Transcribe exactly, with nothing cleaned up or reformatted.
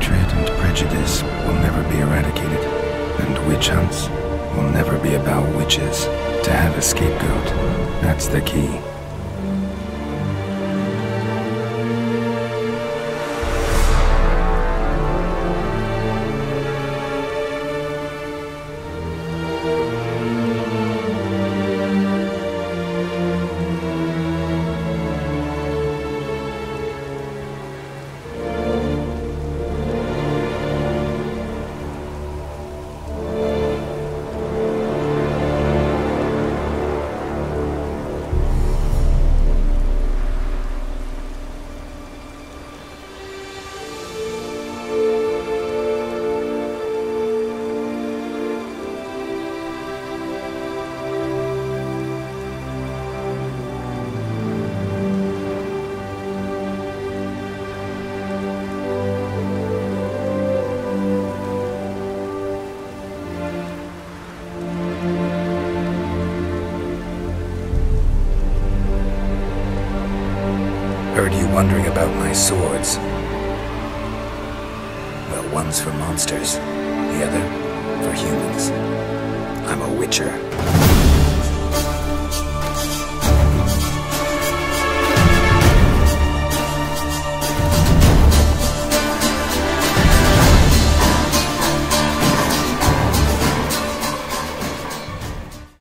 Hatred and prejudice will never be eradicated, and witch hunts will never be about witches. To have a scapegoat, that's the key. Heard you wondering about my swords. Well, one's for monsters, the other for humans. I'm a witcher.